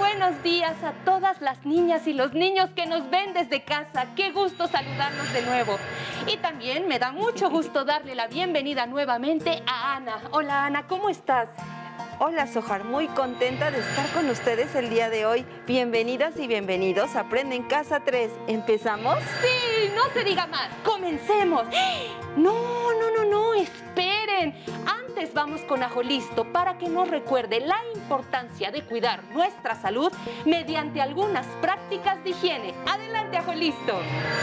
buenos días a todas las niñas y los niños que nos ven desde casa. Qué gusto saludarnos de nuevo. Y también me da mucho gusto darle la bienvenida nuevamente a Ana. Hola Ana, ¿cómo estás? Hola Sohar, muy contenta de estar con ustedes el día de hoy. Bienvenidas y bienvenidos a Aprende en Casa 3. ¿Empezamos? Sí, no se diga más. ¡Comencemos! No, esperen. Antes vamos con Ajolisto para que nos recuerde la importancia de cuidar nuestra salud mediante algunas prácticas de higiene. Adelante, Ajolisto.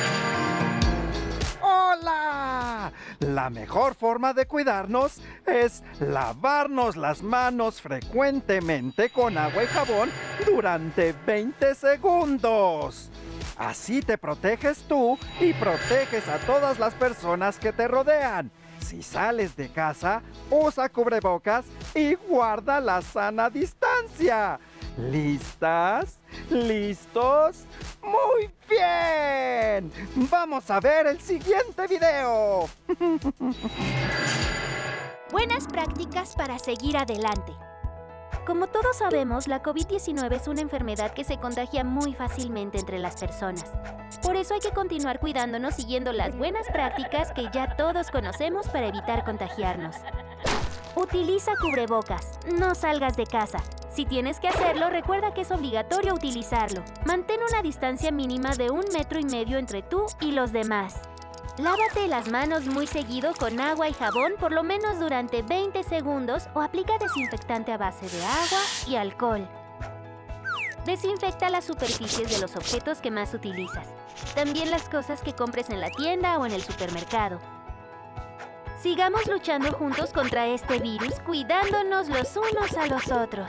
¡Hola! La mejor forma de cuidarnos es lavarnos las manos frecuentemente con agua y jabón durante 20 segundos. Así te proteges tú y proteges a todas las personas que te rodean. Si sales de casa, usa cubrebocas y guarda la sana distancia. ¿Listas? ¿Listos? ¡Muy bien! ¡Vamos a ver el siguiente video! Buenas prácticas para seguir adelante. Como todos sabemos, la COVID-19 es una enfermedad que se contagia muy fácilmente entre las personas. Por eso hay que continuar cuidándonos siguiendo las buenas prácticas que ya todos conocemos para evitar contagiarnos. Utiliza cubrebocas. No salgas de casa. Si tienes que hacerlo, recuerda que es obligatorio utilizarlo. Mantén una distancia mínima de 1,5 metros entre tú y los demás. Lávate las manos muy seguido con agua y jabón por lo menos durante 20 segundos o aplica desinfectante a base de agua y alcohol. Desinfecta las superficies de los objetos que más utilizas. También las cosas que compres en la tienda o en el supermercado. Sigamos luchando juntos contra este virus, cuidándonos los unos a los otros.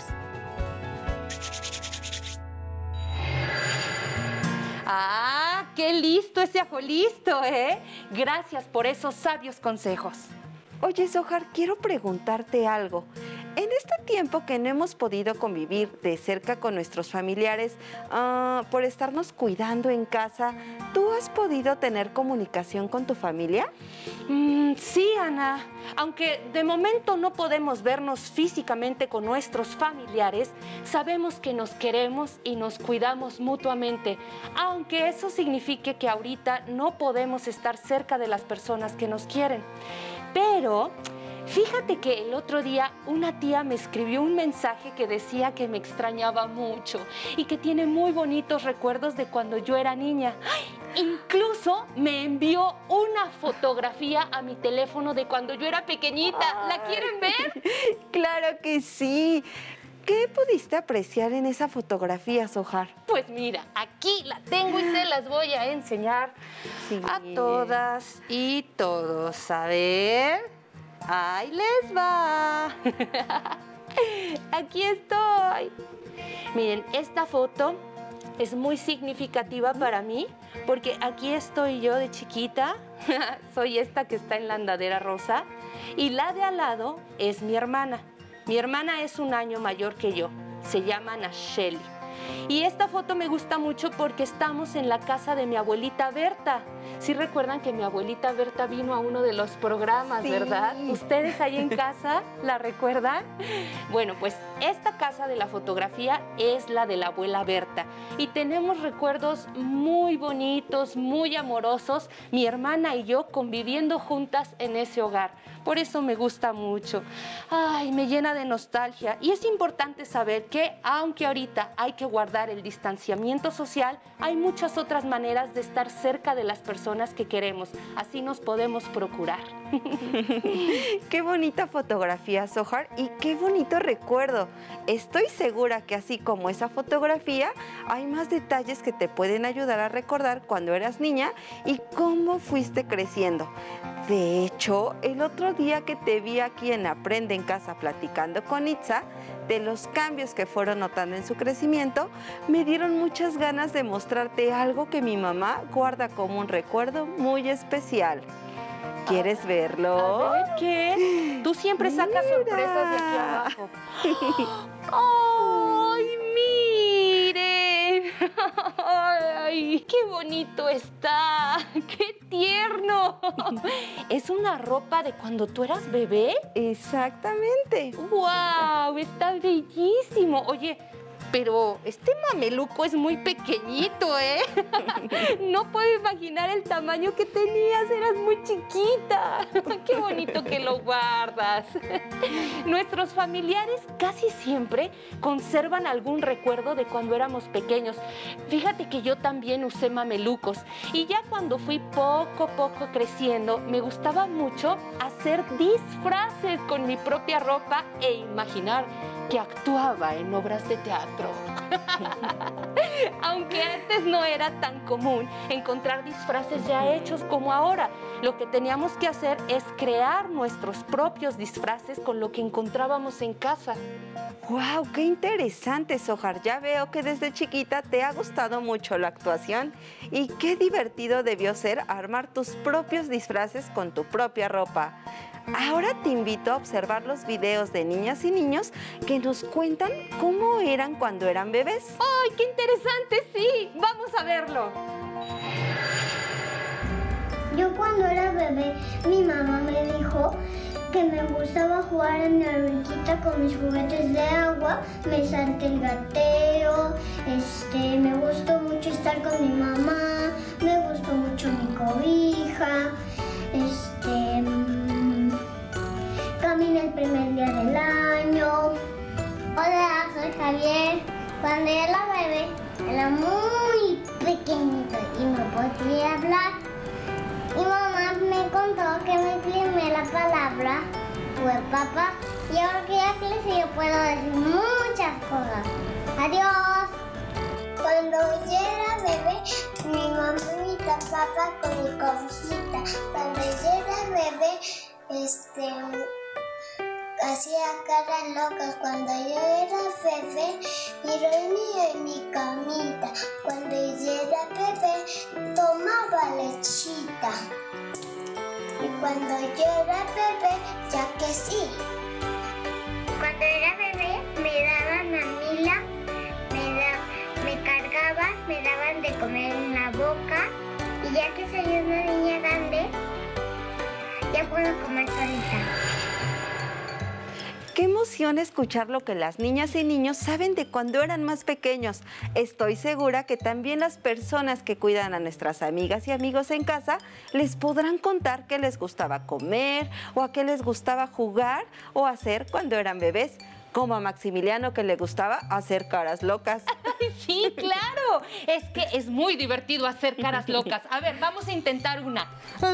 ¡Ah, qué listo ese Ajolisto, eh! Gracias por esos sabios consejos. Oye, Sohar, quiero preguntarte algo. En este tiempo que no hemos podido convivir de cerca con nuestros familiares, por estarnos cuidando en casa, ¿tú has podido tener comunicación con tu familia? Sí, Ana. Aunque de momento no podemos vernos físicamente con nuestros familiares, sabemos que nos queremos y nos cuidamos mutuamente, aunque eso signifique que ahorita no podemos estar cerca de las personas que nos quieren. Pero fíjate que el otro día una tía me escribió un mensaje que decía que me extrañaba mucho y que tiene muy bonitos recuerdos de cuando yo era niña. ¡Ay! Incluso me envió una fotografía a mi teléfono de cuando yo era pequeñita. ¿La quieren ver? ¡Claro que sí! ¿Qué pudiste apreciar en esa fotografía, Sohar? Pues mira, aquí la tengo y se las voy a enseñar a todas y todos. A ver, ahí les va. Aquí estoy. Miren, esta foto es muy significativa para mí porque aquí estoy yo de chiquita. Soy esta que está en la andadera rosa y la de al lado es mi hermana. Mi hermana es 1 año mayor que yo, se llama Nacheli. Y esta foto me gusta mucho porque estamos en la casa de mi abuelita Berta. Sí recuerdan que mi abuelita Berta vino a uno de los programas, sí, ¿verdad? ¿Ustedes ahí en casa la recuerdan? Bueno, pues esta casa de la fotografía es la de la abuela Berta. Y tenemos recuerdos muy bonitos, muy amorosos, mi hermana y yo conviviendo juntas en ese hogar. Por eso me gusta mucho. Ay, me llena de nostalgia. Y es importante saber que, aunque ahorita hay que guardar el distanciamiento social, hay muchas otras maneras de estar cerca de las personas que queremos. Así nos podemos procurar. Qué bonita fotografía, Sohar, y qué bonito recuerdo. Estoy segura que así como esa fotografía, hay más detalles que te pueden ayudar a recordar cuando eras niña y cómo fuiste creciendo. De hecho, el otro día que te vi aquí en Aprende en Casa platicando con Itza, de los cambios que fueron notando en su crecimiento, me dieron muchas ganas de mostrarte algo que mi mamá guarda como un recuerdo muy especial. ¿Quieres verlo? A ver, ¿qué? Tú siempre sacas sorpresas de aquí abajo. ¡Ay, miren! ¡Ay, qué bonito está! ¡Qué tierno! ¿Es una ropa de cuando tú eras bebé? Exactamente. ¡Wow! Está bellísimo. Oye, pero este mameluco es muy pequeñito, ¿eh? No puedo imaginar el tamaño que tenías, eras muy chiquita. Qué bonito que lo guardas. Nuestros familiares casi siempre conservan algún recuerdo de cuando éramos pequeños. Fíjate que yo también usé mamelucos y ya cuando fui poco a poco creciendo, me gustaba mucho hacer disfraces con mi propia ropa e imaginar que actuaba en obras de teatro. Aunque antes no era tan común encontrar disfraces ya hechos como ahora, lo que teníamos que hacer es crear nuestros propios disfraces con lo que encontrábamos en casa. ¡Wow! ¡Qué interesante, Sohar! Ya veo que desde chiquita te ha gustado mucho la actuación y qué divertido debió ser armar tus propios disfraces con tu propia ropa. Ahora te invito a observar los videos de niñas y niños que nos cuentan cómo eran cuando eran bebés. ¡Ay, qué interesante! Sí, vamos a verlo. Yo cuando era bebé, mi mamá me dijo que me gustaba jugar en la alberquita con mis juguetes de agua, me salté el gateo, me gustó mucho estar con mi mamá, me gustó mucho mi cobija, caminé el primer día del año. Hola, soy Javier. Cuando era bebé, era muy pequeñito y no podía hablar. Mi mamá me contó que mi primera palabra fue papá. Y ahora que ya crecí, yo puedo decir muchas cosas. Adiós. Cuando yo era bebé, mi mamá me tapaba con mi cobijita. Cuando yo era bebé, hacía caras locas. Cuando yo era bebé, y dormía en mi camita. Cuando yo era bebé, tomaba lechita. Y cuando yo era bebé, ya que sí. Cuando era bebé, me daban mamila, me cargaban, me daban de comer en la boca. Y ya que soy una niña grande, ya puedo comer solita. Qué emoción escuchar lo que las niñas y niños saben de cuando eran más pequeños. Estoy segura que también las personas que cuidan a nuestras amigas y amigos en casa les podrán contar qué les gustaba comer o a qué les gustaba jugar o hacer cuando eran bebés. Como a Maximiliano, que le gustaba hacer caras locas. Sí, claro. Es que es muy divertido hacer caras locas. A ver, vamos a intentar una.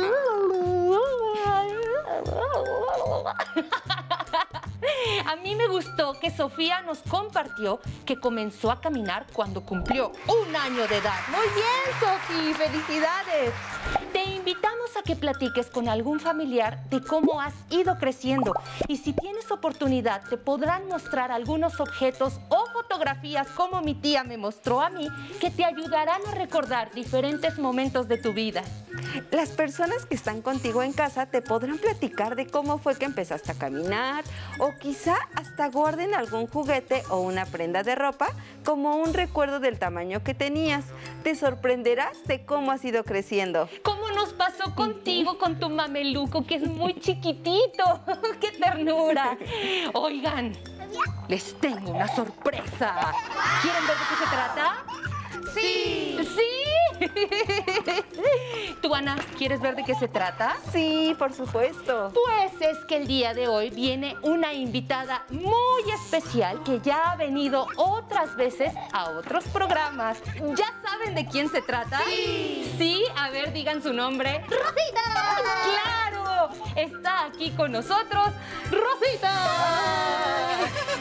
A mí me gustó que Sofía nos compartió que comenzó a caminar cuando cumplió 1 año de edad. Muy bien, Sofi, felicidades. Te invitamos a que platiques con algún familiar de cómo has ido creciendo. Y si tienes oportunidad, te podrán mostrar algunos objetos o fotografías como mi tía me mostró a mí, que te ayudarán a recordar diferentes momentos de tu vida. Las personas que están contigo en casa te podrán platicar de cómo fue que empezaste a caminar o quizá hasta guarden algún juguete o una prenda de ropa como un recuerdo del tamaño que tenías. Te sorprenderás de cómo has ido creciendo. ¿Cómo nos pasó contigo con tu mameluco, que es muy chiquitito? ¡Qué ternura! Oigan, les tengo una sorpresa. ¿Quieren ver de qué se trata? ¡Sí! ¿Sí? ¿Tú, Ana, quieres ver de qué se trata? Sí, por supuesto. Pues es que el día de hoy viene una invitada muy especial que ya ha venido otras veces a otros programas. ¿Ya saben de quién se trata? ¡Sí! ¿Sí? A ver, digan su nombre. ¡Rosita! ¡Claro! Está aquí con nosotros, Rosita.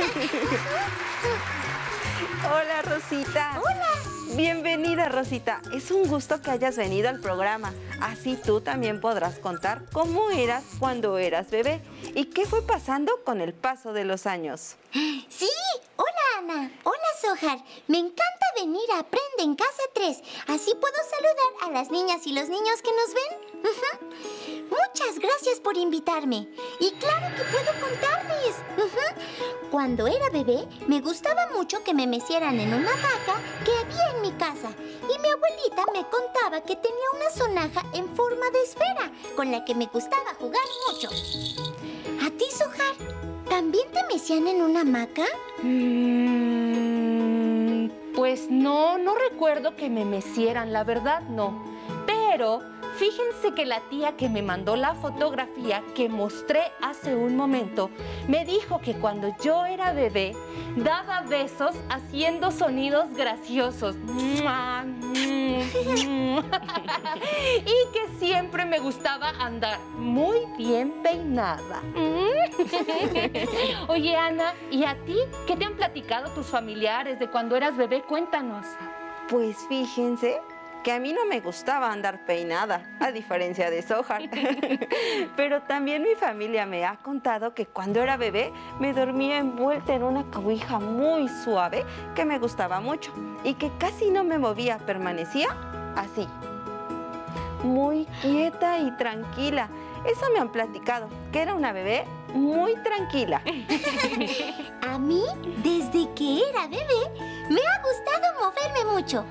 Hola, Rosita. Hola. Bienvenida, Rosita. Es un gusto que hayas venido al programa. Así tú también podrás contar cómo eras cuando eras bebé y qué fue pasando con el paso de los años. Sí, hola Ana, hola Sohar. Me encanta venir a Aprende en Casa 3. Así puedo saludar a las niñas y los niños que nos ven. Muchas gracias por invitarme. Y claro que puedo contarles. Cuando era bebé, me gustaba mucho que me mecieran en una hamaca que había en mi casa. Y mi abuelita me contaba que tenía una sonaja en forma de esfera, con la que me gustaba jugar mucho. ¿A ti, Sohar, también te mecían en una hamaca? Pues no recuerdo que me mecieran, la verdad no. Pero fíjense que la tía que me mandó la fotografía que mostré hace un momento me dijo que cuando yo era bebé daba besos haciendo sonidos graciosos. Y que siempre me gustaba andar muy bien peinada. Oye, Ana, ¿y a ti qué te han platicado tus familiares de cuando eras bebé? Cuéntanos. Pues fíjense que a mí no me gustaba andar peinada, a diferencia de Sohar. Pero también mi familia me ha contado que cuando era bebé me dormía envuelta en una cobija muy suave que me gustaba mucho y que casi no me movía, permanecía así, muy quieta y tranquila. Eso me han platicado, que era una bebé muy tranquila. A mí, desde que era bebé, me ha gustado moverme mucho.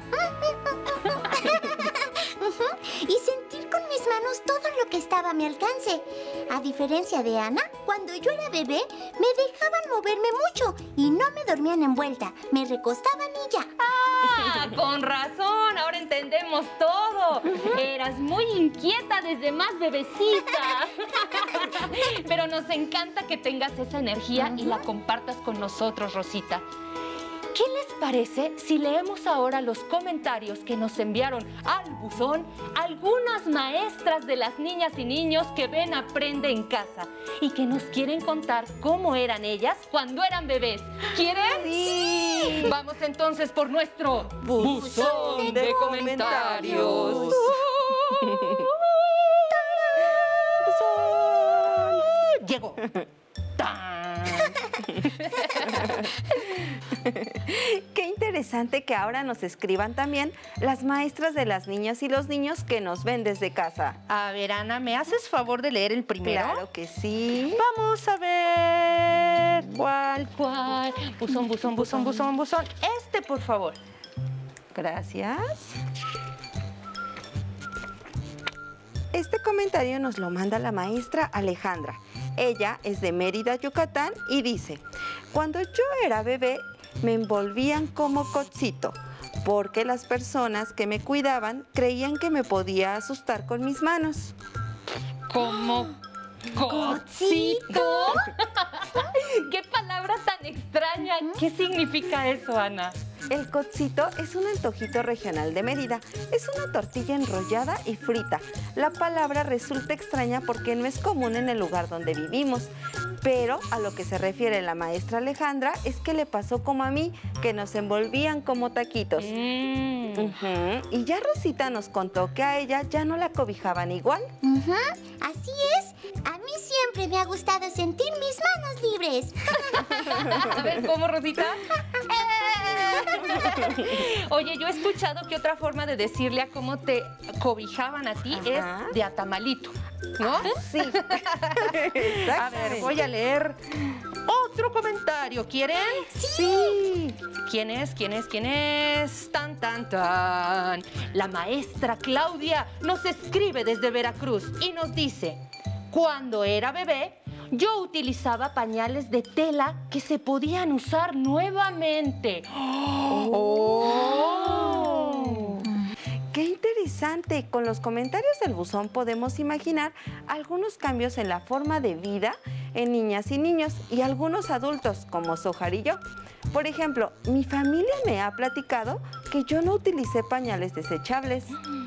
Y sentir con mis manos todo lo que estaba a mi alcance. A diferencia de Ana, cuando yo era bebé, me dejaban moverme mucho y no me dormían envuelta. Me recostaban y ya. ¡Ah! Con razón, ahora entendemos todo. Eras muy inquieta desde más bebecita. Pero nos encanta que tengas esa energía y la compartas con nosotros, Rosita. ¿Qué les parece si leemos ahora los comentarios que nos enviaron al buzón algunas maestras de las niñas y niños que ven Aprende en Casa y que nos quieren contar cómo eran ellas cuando eran bebés? ¿Quieren? ¡Sí! Vamos entonces por nuestro Buzón de comentarios. Llegó. ¡Tan! Qué interesante que ahora nos escriban también las maestras de las niñas y los niños que nos ven desde casa. A ver, Ana, ¿me haces favor de leer el primero? Claro que sí. Vamos a ver. ¿Cuál? Buzón, buzón, buzón, buzón, buzón. Este, por favor. Gracias. Este comentario nos lo manda la maestra Alejandra. Ella es de Mérida, Yucatán, y dice: cuando yo era bebé, me envolvían como cocito, porque las personas que me cuidaban creían que me podía asustar con mis manos. ¿Cómo? ¿Cocito? ¡Qué palabra tan extraña! ¿Qué significa eso, Ana? El cocito es un antojito regional de Mérida. Es una tortilla enrollada y frita. La palabra resulta extraña porque no es común en el lugar donde vivimos. Pero a lo que se refiere la maestra Alejandra es que le pasó como a mí, que nos envolvían como taquitos. Y ya Rosita nos contó que a ella ya no la cobijaban igual. Así es. A mí siempre me ha gustado sentir mis manos libres. A ver, ¿cómo, Rosita? Oye, yo he escuchado que otra forma de decirle a cómo te cobijaban a ti es de atamalito, ¿no? Sí. A ver, voy a leer otro comentario. ¿Quieren? Sí. ¿Quién es? Tan, tan, tan. La maestra Claudia nos escribe desde Veracruz y nos dice: cuando era bebé, yo utilizaba pañales de tela que se podían usar nuevamente. ¡Qué interesante! Con los comentarios del buzón podemos imaginar algunos cambios en la forma de vida en niñas y niños y algunos adultos, como Sohar y yo. Por ejemplo, mi familia me ha platicado que yo no utilicé pañales desechables.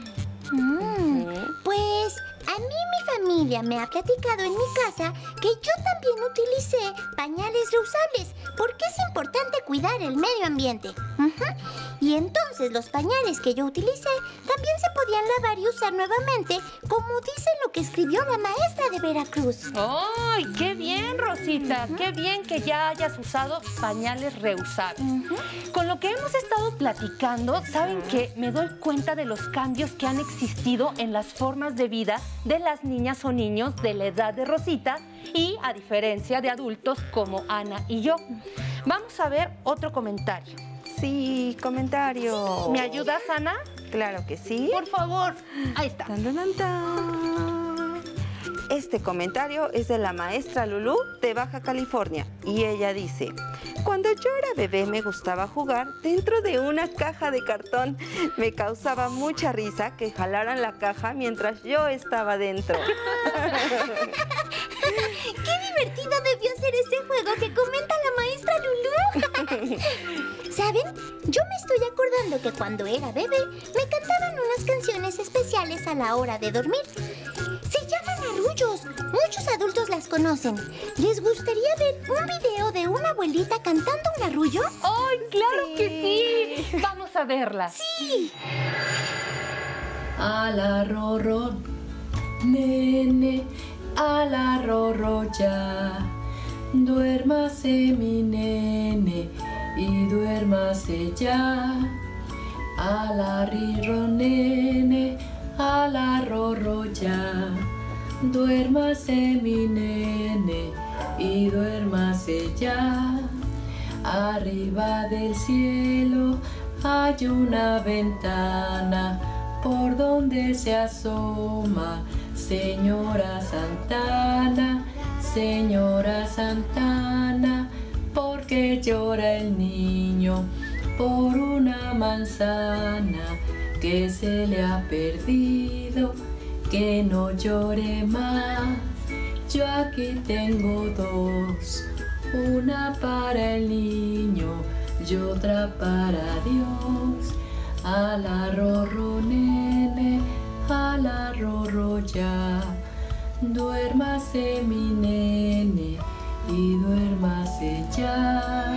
Pues a mí mi familia me ha platicado en mi casa que yo también utilicé pañales reusables porque es importante cuidar el medio ambiente. Y entonces los pañales que yo utilicé también se podían lavar y usar nuevamente, como dice lo que escribió la maestra de Veracruz. ¡Ay, qué bien, Rosita! ¡Qué bien que ya hayas usado pañales reusables! Con lo que hemos estado platicando, ¿saben qué? Me doy cuenta de los cambios que han existido en las formas de vida de las niñas o niños de la edad de Rosita y a diferencia de adultos como Ana y yo. Vamos a ver otro comentario. Sí, comentario. ¿Me ayudas, Ana? Claro que sí. Por favor. Ahí está. Tan, tan, tan, tan. Este comentario es de la maestra Lulú de Baja California y ella dice: cuando yo era bebé me gustaba jugar dentro de una caja de cartón. Me causaba mucha risa que jalaran la caja mientras yo estaba dentro. ¡Qué divertido debió ser ese juego que comenta la maestra Lulú! ¿Saben? Yo me estoy acordando que cuando era bebé me cantaban unas canciones especiales a la hora de dormir. Se llaman arrullos. Muchos adultos las conocen. ¿Les gustaría ver un video de una abuelita cantando un arrullo? ¡Ay, claro que sí! Vamos a verla. ¡Sí! Ala rorro, nene, ala rorro ya. Duérmase mi nene y duérmase ya. Ala rirro nene, ala rorro ya. Duérmase mi nene y duérmase ya. Arriba del cielo hay una ventana por donde se asoma Señora Santana, Señora Santana, porque llora el niño por una manzana que se le ha perdido, que no llore más. Yo aquí tengo dos, una para el niño y otra para Dios. Ala rorro nene, ala rorro ya. Duérmase mi nene y duérmase ya.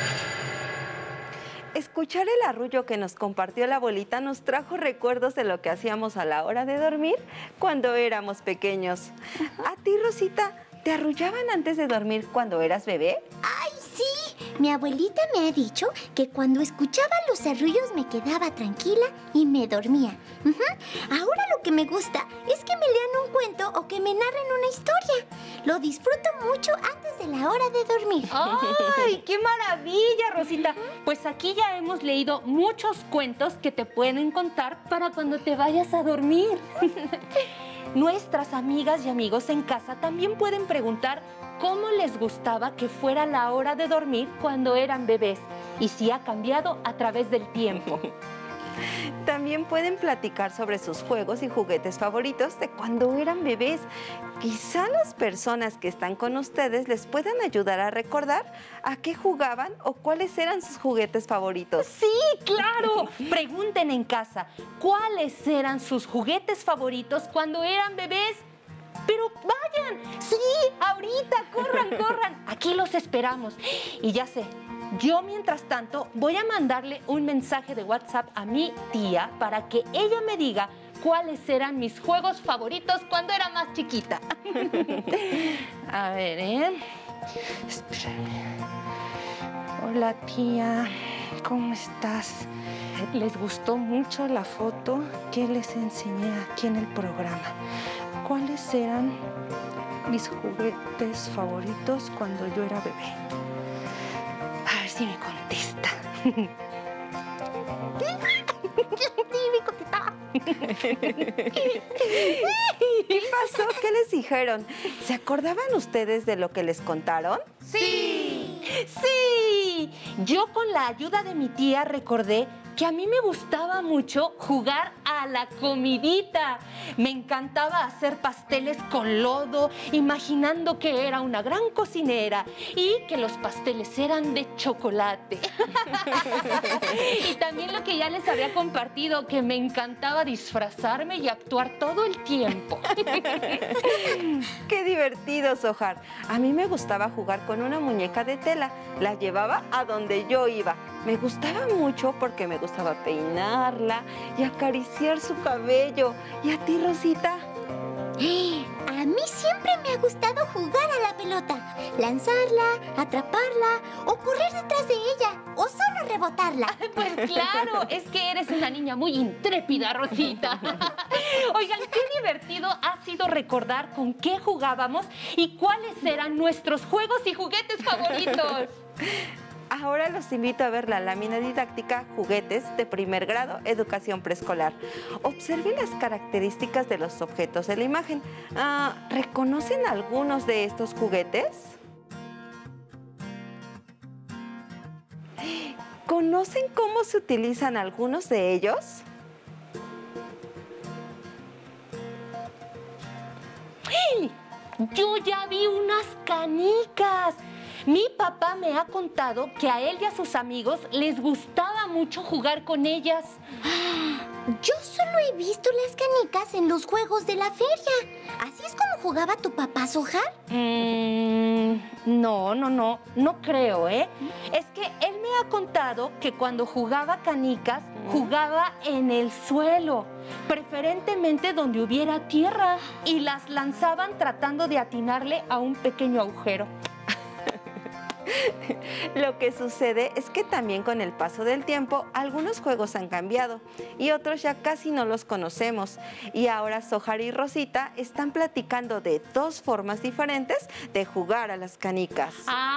Escuchar el arrullo que nos compartió la abuelita nos trajo recuerdos de lo que hacíamos a la hora de dormir cuando éramos pequeños. ¿A ti, Rosita, te arrullaban antes de dormir cuando eras bebé? ¡Ay, sí! Mi abuelita me ha dicho que cuando escuchaba los arrullos me quedaba tranquila y me dormía. Ahora lo que me gusta es que me lean un cuento o que me narren una historia. Lo disfruto mucho antes de la hora de dormir. ¡Ay, qué maravilla, Rosita! Pues aquí ya hemos leído muchos cuentos que te pueden contar para cuando te vayas a dormir. Nuestras amigas y amigos en casa también pueden preguntar cómo les gustaba que fuera la hora de dormir cuando eran bebés y si ha cambiado a través del tiempo. También pueden platicar sobre sus juegos y juguetes favoritos de cuando eran bebés. Quizá las personas que están con ustedes les puedan ayudar a recordar a qué jugaban o cuáles eran sus juguetes favoritos. ¡Sí, claro! Pregunten en casa cuáles eran sus juguetes favoritos cuando eran bebés. Pero vayan, sí, ahorita, corran, corran. Aquí los esperamos. Y ya sé, yo mientras tanto voy a mandarle un mensaje de WhatsApp a mi tía para que ella me diga cuáles eran mis juegos favoritos cuando era más chiquita. A ver, espérame. Hola, tía, ¿cómo estás? ¿Les gustó mucho la foto que les enseñé aquí en el programa? ¿Cuáles eran mis juguetes favoritos cuando yo era bebé? A ver si me contesta. ¿Qué pasó? ¿Qué les dijeron? ¿Se acordaban ustedes de lo que les contaron? ¡Sí! ¡Sí! Yo con la ayuda de mi tía recordé que a mí me gustaba mucho jugar a la comidita. Me encantaba hacer pasteles con lodo, imaginando que era una gran cocinera y que los pasteles eran de chocolate. Y también lo que ya les había compartido, que me encantaba disfrazarme y actuar todo el tiempo. ¡Qué divertido, Sohar! A mí me gustaba jugar con una muñeca de tela. La llevaba a donde yo iba. Me gustaba mucho porque me gustaba peinarla y acariciar su cabello. ¿Y a ti, Rosita? A mí siempre me ha gustado jugar a la pelota. Lanzarla, atraparla o correr detrás de ella o solo rebotarla. Pues claro, es que eres una niña muy intrépida, Rosita. Oigan, qué divertido ha sido recordar con qué jugábamos y cuáles eran nuestros juegos y juguetes favoritos. Ahora los invito a ver la lámina didáctica Juguetes de primer grado, educación preescolar. Observen las características de los objetos de la imagen. ¿Reconocen algunos de estos juguetes? ¿Conocen cómo se utilizan algunos de ellos? Yo ya vi unas canicas. Mi papá me ha contado que a él y a sus amigos les gustaba mucho jugar con ellas. Yo solo he visto las canicas en los juegos de la feria. ¿Así es como jugaba tu papá, Sohar? No creo, ¿eh? Es que él me ha contado que cuando jugaba canicas, jugaba en el suelo, preferentemente donde hubiera tierra, y las lanzaban tratando de atinarle a un pequeño agujero. Lo que sucede es que también con el paso del tiempo algunos juegos han cambiado y otros ya casi no los conocemos. Y ahora Sohar y Rosita están platicando de dos formas diferentes de jugar a las canicas.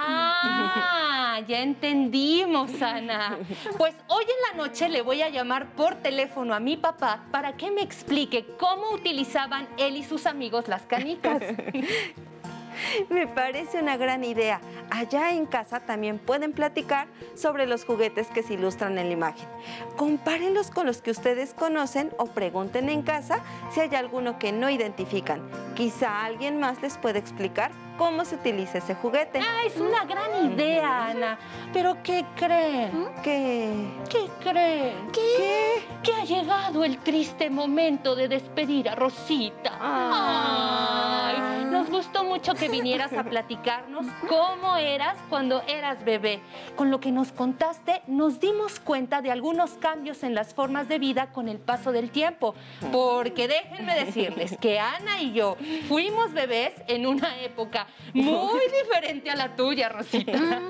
Ya entendimos, Ana. Pues hoy en la noche le voy a llamar por teléfono a mi papá para que me explique cómo utilizaban él y sus amigos las canicas. Me parece una gran idea. Allá en casa también pueden platicar sobre los juguetes que se ilustran en la imagen. Compárenlos con los que ustedes conocen o pregunten en casa si hay alguno que no identifican. Quizá alguien más les puede explicar cómo se utiliza ese juguete. Es una gran idea, Ana. Pero ¿qué creen? ¿Qué? ¿Qué creen? ¿Qué? Que ha llegado el triste momento de despedir a Rosita. Ay, nos gustó mucho que vinieras a platicarnos cómo eras cuando eras bebé. Con lo que nos contaste, nos dimos cuenta de algunos cambios en las formas de vida con el paso del tiempo. Porque déjenme decirles que Ana y yo fuimos bebés en una época muy diferente a la tuya, Rosita.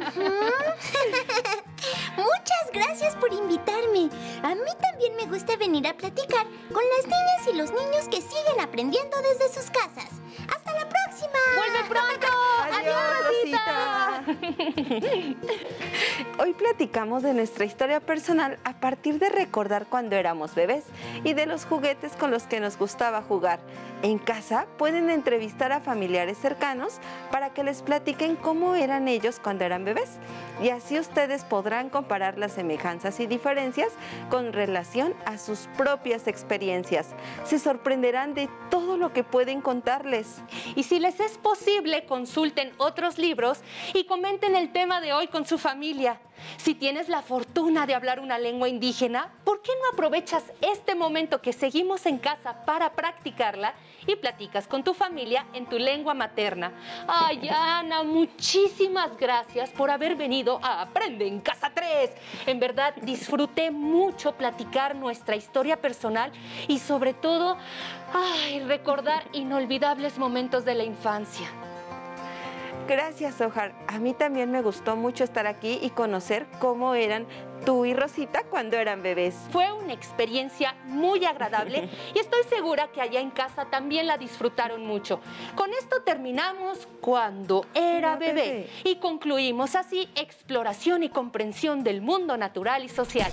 Muchas gracias por invitarme. A mí también me gusta venir a platicar con las niñas y los niños que siguen aprendiendo desde sus casas. ¡Hasta la próxima! ¡Vuelve pronto! ¡Adiós, Rosita! Hoy platicamos de nuestra historia personal a partir de recordar cuando éramos bebés y de los juguetes con los que nos gustaba jugar. En casa pueden entrevistar a familiares cercanos para que les platiquen cómo eran ellos cuando eran bebés. Y así ustedes podrán comparar las semejanzas y diferencias con relación a sus propias experiencias. Se sorprenderán de todo lo que pueden contarles. Y si les es posible, consulten otros libros y comenten el tema de hoy con su familia. Si tienes la fortuna de hablar una lengua indígena, ¿por qué no aprovechas este momento que seguimos en casa para practicarla y platicas con tu familia en tu lengua materna? Ay, Ana, muchísimas gracias por haber venido a Aprende en Casa 3. En verdad, disfruté mucho platicar nuestra historia personal y sobre todo, recordar inolvidables momentos de la infancia. Gracias, Sohar. A mí también me gustó mucho estar aquí y conocer cómo eran tú y Rosita cuando eran bebés. Fue una experiencia muy agradable y estoy segura que allá en casa también la disfrutaron mucho. Con esto terminamos Cuando era bebé y concluimos así exploración y comprensión del mundo natural y social.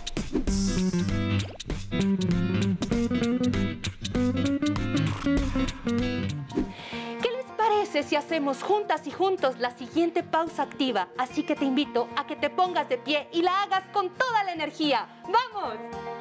Si hacemos juntas y juntos la siguiente pausa activa, así que te invito a que te pongas de pie y la hagas con toda la energía. ¡Vamos!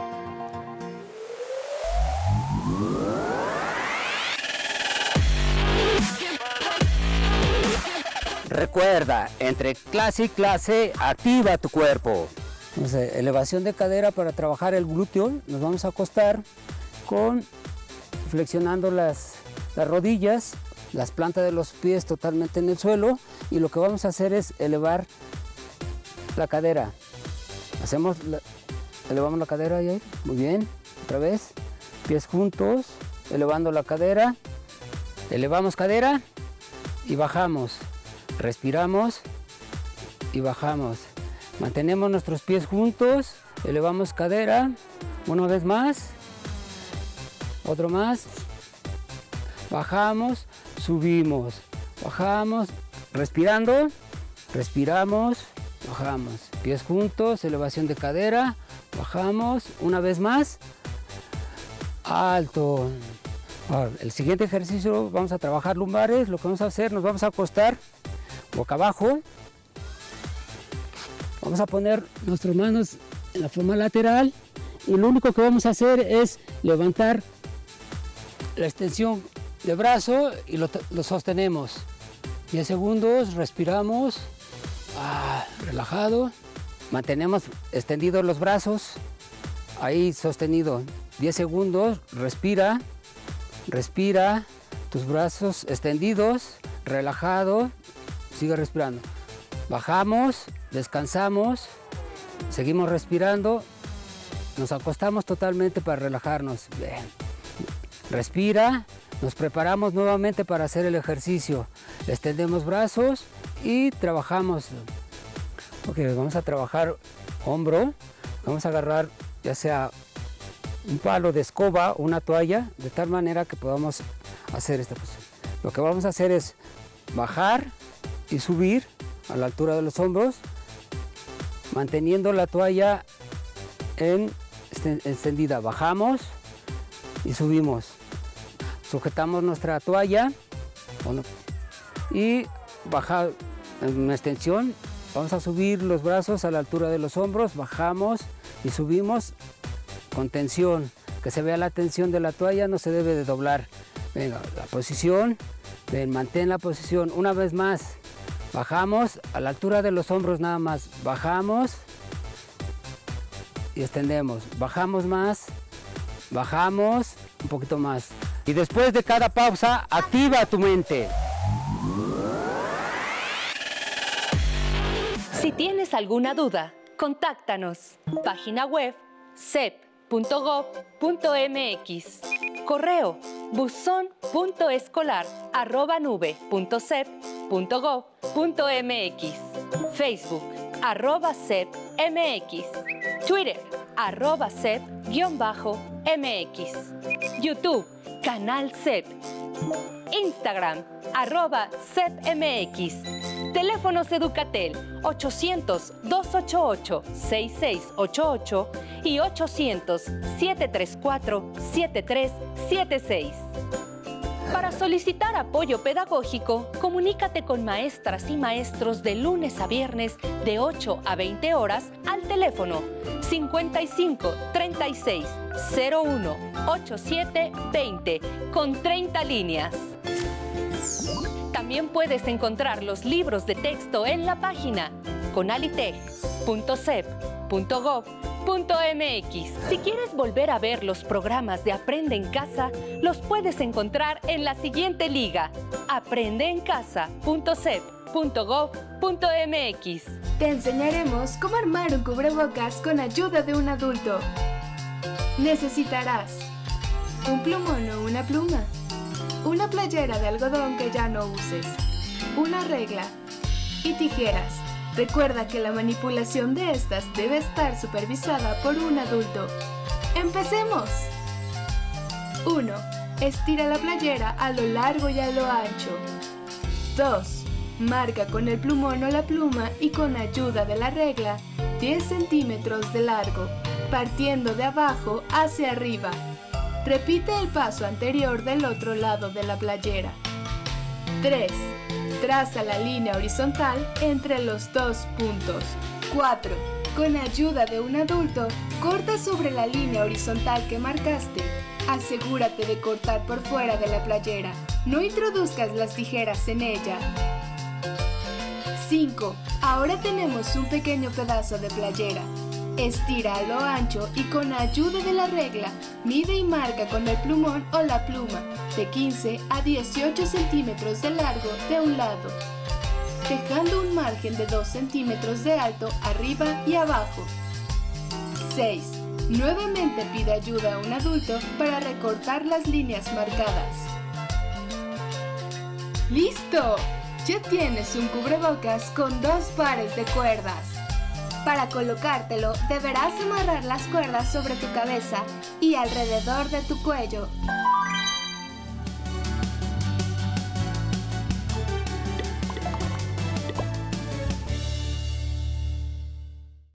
Recuerda, entre clase y clase, activa tu cuerpo. Entonces, elevación de cadera para trabajar el glúteo. Nos vamos a acostar flexionando las rodillas, las plantas de los pies totalmente en el suelo, y lo que vamos a hacer es elevar la cadera. Elevamos la cadera, Yair. Muy bien, otra vez, pies juntos, elevando la cadera, elevamos cadera y bajamos, respiramos y bajamos. Mantenemos nuestros pies juntos, elevamos cadera, una vez más, otro más, bajamos, subimos, bajamos, respirando, respiramos, bajamos. Pies juntos, elevación de cadera, bajamos. Una vez más, alto. Ahora, el siguiente ejercicio vamos a trabajar lumbares. Lo que vamos a hacer, nos vamos a acostar boca abajo. Vamos a poner nuestras manos en la forma lateral y lo único que vamos a hacer es levantar la extensión de brazo y lo sostenemos. 10 segundos, respiramos, relajado. Mantenemos extendidos los brazos, ahí sostenido. 10 segundos, respira, respira, tus brazos extendidos, relajado, sigue respirando. Bajamos, descansamos, seguimos respirando, nos acostamos totalmente para relajarnos. Bien. Respira, nos preparamos nuevamente para hacer el ejercicio. Extendemos brazos y trabajamos. Ok, vamos a trabajar hombro. Vamos a agarrar ya sea un palo de escoba o una toalla, de tal manera que podamos hacer esta posición. Lo que vamos a hacer es bajar y subir a la altura de los hombros, manteniendo la toalla extendida. Bajamos y subimos. Sujetamos nuestra toalla y bajar en una extensión. Vamos a subir los brazos a la altura de los hombros, bajamos y subimos con tensión. Que se vea la tensión de la toalla, no se debe de doblar. Venga, la posición, ven, mantén la posición. Una vez más, bajamos a la altura de los hombros nada más. Bajamos y extendemos. Bajamos más, bajamos un poquito más. Y después de cada pausa, activa tu mente. Si tienes alguna duda, contáctanos. Página web cep.gov.mx. Correo buzon.escolar@nube.cep.gov.mx. Facebook @CEPMX. Twitter @CEP_MX. YouTube Canal CEP. Instagram @CEPMX. Teléfonos Educatel 800-288-6688 y 800-734-7376. Para solicitar apoyo pedagógico, comunícate con maestras y maestros de lunes a viernes de 8 a 20 horas al teléfono 55 36 01 87 20 con 30 líneas. También puedes encontrar los libros de texto en la página conalitech.cep.gov.mx. Si quieres volver a ver los programas de Aprende en Casa, los puedes encontrar en la siguiente liga: aprendeencasa.cep.gov.mx. Te enseñaremos cómo armar un cubrebocas con ayuda de un adulto. Necesitarás un plumón o una pluma, una playera de algodón que ya no uses, una regla y tijeras. Recuerda que la manipulación de estas debe estar supervisada por un adulto. ¡Empecemos! 1. Estira la playera a lo largo y a lo ancho. 2. Marca con el plumón o la pluma y con ayuda de la regla 10 centímetros de largo, partiendo de abajo hacia arriba. Repite el paso anterior del otro lado de la playera. 3. Traza la línea horizontal entre los dos puntos. 4. Con ayuda de un adulto, corta sobre la línea horizontal que marcaste. Asegúrate de cortar por fuera de la playera. No introduzcas las tijeras en ella. 5. Ahora tenemos un pequeño pedazo de playera. Estira a lo ancho y con ayuda de la regla, mide y marca con el plumón o la pluma de 15 a 18 centímetros de largo de un lado, dejando un margen de 2 centímetros de alto arriba y abajo. 6. Nuevamente pide ayuda a un adulto para recortar las líneas marcadas. ¡Listo! Ya tienes un cubrebocas con 2 pares de cuerdas. Para colocártelo, deberás amarrar las cuerdas sobre tu cabeza y alrededor de tu cuello.